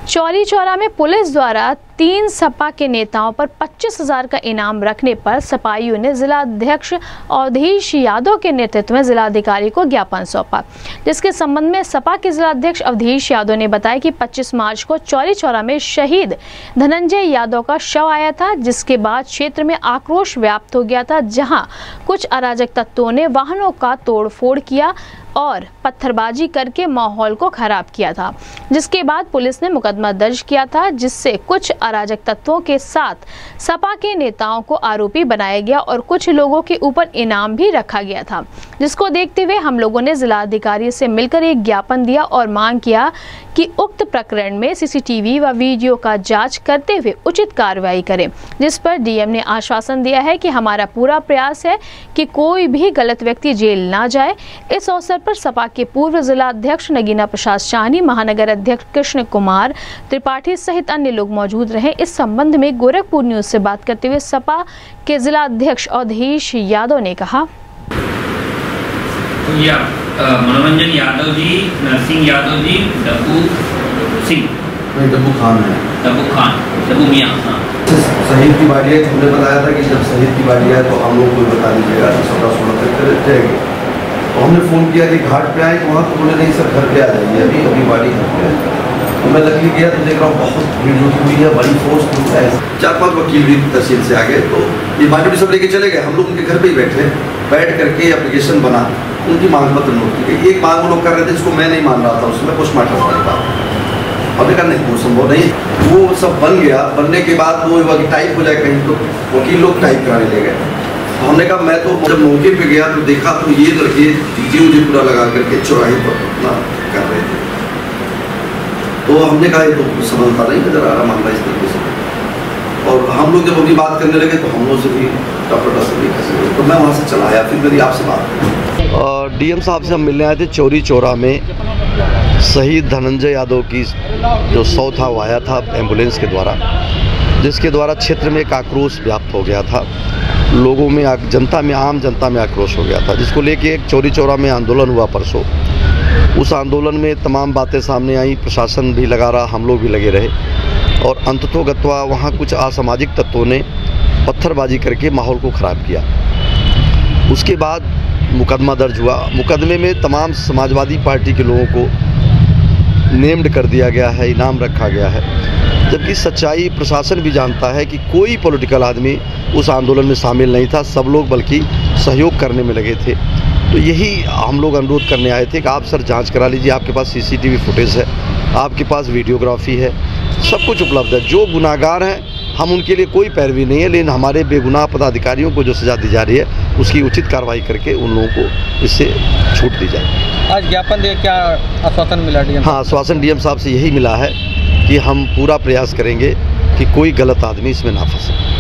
चौरी चौरा में पुलिस द्वारा 3 सपा के नेताओं पर 25,000 का इनाम रखने पर सपाइयों ने जिलाध्यक्ष अवधेश यादव के नेतृत्व में जिलाधिकारी को ज्ञापन सौंपा, जिसके संबंध में सपा के जिलाध्यक्ष अवधेश यादव ने बताया कि 25 मार्च को चौरी चौरा में शहीद धनंजय यादव का शव आया था, जिसके बाद क्षेत्र में आक्रोश व्याप्त हो गया था, जहां कुछ अराजक तत्वों ने वाहनों का तोड़फोड़ किया और पत्थरबाजी करके माहौल को खराब किया था, जिसके बाद पुलिस ने मुकदमा दर्ज किया था, जिससे कुछ अराजक तत्वों के साथ सपा के नेताओं को आरोपी बनाया गया और कुछ लोगों के ऊपर इनाम भी रखा गया था, जिसको देखते हुए हम लोगों ने जिलाधिकारी से मिलकर एक ज्ञापन दिया और मांग किया कि उक्त प्रकरण में सीसीटीवी व वीडियो का जांच करते हुए उचित कार्रवाई करें, जिस पर डीएम ने आश्वासन दिया है कि हमारा पूरा प्रयास है कि कोई भी गलत व्यक्ति जेल ना जाए। इस अवसर पर सपा के पूर्व जिला अध्यक्ष नगीना प्रसाद शाहनी, महानगर अध्यक्ष कृष्ण कुमार त्रिपाठी सहित अन्य लोग मौजूद रहे। इस संबंध में गोरखपुर न्यूज से बात करते हुए सपा के जिला अध्यक्ष अवधेश यादव ने कहा, मनोरंजन यादव जी, नरसिंह यादव जी, डब्बू सिंह, डब्बू खान है, डब्बू मियाँ। शहीद की बारी है, हमने बताया था कि जब शहीद की बारी है तो हम लोग को बता दीजिएगा, 16 तक रहेगी। तो हमने फ़ोन किया कि घाट पे आए, तो वहाँ तो बोले नहीं सर घर पे आ जाइए, अभी बारी घर पे है। तो मैं लकड़ी गया तो देख रहा हूँ बहुत भीड़ जुटी हुई है, बड़ी फोर्स है, 4-5 वकील भी तहसील से आ गए। तो ये बाकी सब लेके चले गए, हम लोग उनके घर पे ही बैठ करके एप्लीकेशन बना, उनकी मांग पत्र नोट की गई। एक मांग वो लोग कर रहे थे जिसको मैं नहीं मान रहा था, उसमें पोस्टमार्टम वाली बात। हमने कहा नहीं वो संभव नहीं, वो सब बन गया। बनने के बाद वो टाइप हो जाए कहीं, तो वकील लोग टाइप कराने ले गए। तो हमने कहा मैं तो जब मौके पे गया तो देखा तो ये लड़के डीजे पूरा लगा करके चौराहे पर अपना कर रहे थे। तो हमने कहा ये तो समझता नहीं नजर आ रहा मामला इस तरीके से। और हम लोग जब अपनी बात करने लगे तो हम लोग से भी टपटा से भी खसे, तो मैं वहाँ से चला आया। फिर मेरी आपसे बात और डीएम साहब से हम मिलने आए थे। चौरी चौरा में शहीद धनंजय यादव की जो शव था वो आया था एम्बुलेंस के द्वारा, जिसके द्वारा क्षेत्र में एक आक्रोश व्याप्त हो गया था। लोगों में, आम जनता में आक्रोश हो गया था, जिसको लेके एक चौरी चौरा में आंदोलन हुआ परसों। उस आंदोलन में तमाम बातें सामने आई, प्रशासन भी लगा रहा, हम लोग भी लगे रहे और अंततोगत्वा वहाँ कुछ असामाजिक तत्वों ने पत्थरबाजी करके माहौल को ख़राब किया। उसके बाद मुकदमा दर्ज हुआ। मुकदमे में तमाम समाजवादी पार्टी के लोगों को नेम्ड कर दिया गया है, इनाम रखा गया है, जबकि सच्चाई प्रशासन भी जानता है कि कोई पॉलिटिकल आदमी उस आंदोलन में शामिल नहीं था। सब लोग बल्कि सहयोग करने में लगे थे। तो यही हम लोग अनुरोध करने आए थे कि आप सर जांच करा लीजिए, आपके पास सीसीटीवी फुटेज है, आपके पास वीडियोग्राफी है, सब कुछ उपलब्ध है। जो गुनाहगार हैं हम उनके लिए कोई पैरवी नहीं है, लेकिन हमारे बेगुनाह पदाधिकारियों को जो सज़ा दी जा रही है उसकी उचित कार्रवाई करके उन लोगों को इससे छूट दी जाए। आज ज्ञापन दे क्या आश्वासन मिला डीएम? हाँ, आश्वासन डीएम साहब से यही मिला है कि हम पूरा प्रयास करेंगे कि कोई गलत आदमी इसमें ना फंसे।